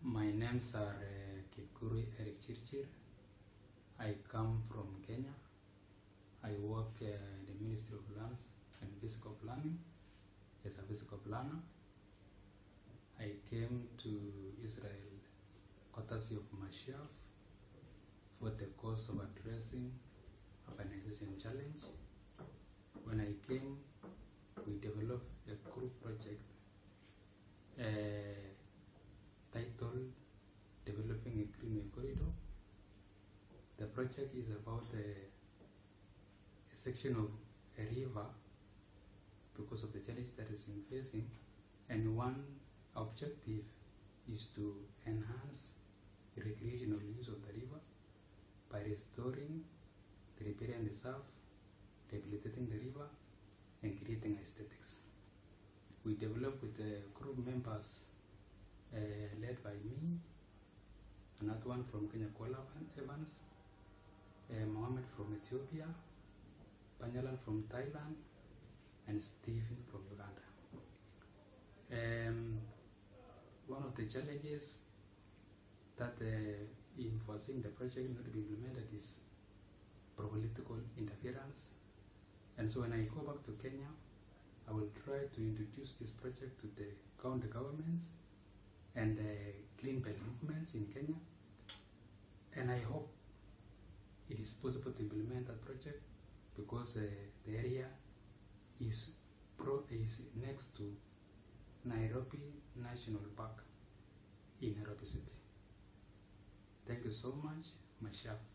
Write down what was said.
My names are Kipkuri Eric Chirchir. I come from Kenya. I work in the Ministry of Lands and Physical Planning as a physical planner. I came to Israel courtesy of Mashiach for the cause of addressing urbanization challenge. When I came, we developed a group project titled Developing a Greenway Corridor. The project is about a section of a river because of the challenge that is been facing, and one objective is to enhance the recreational use of the river by restoring the riparian reserve, rehabilitating the river, and creating aesthetics. We developed with group members led by me, another one from Kenya, Kola Evans, Mohammed from Ethiopia, Panyalan from Thailand, and Stephen from Uganda. One of the challenges that in foreseeing the project not to be implemented is political interference. And so when I go back to Kenya, I will try to introduce this project to the county governments and clean belt movements in Kenya. And I hope it is possible to implement that project because the area is next to Nairobi National Park in Nairobi City. Thank you so much, Mashiach.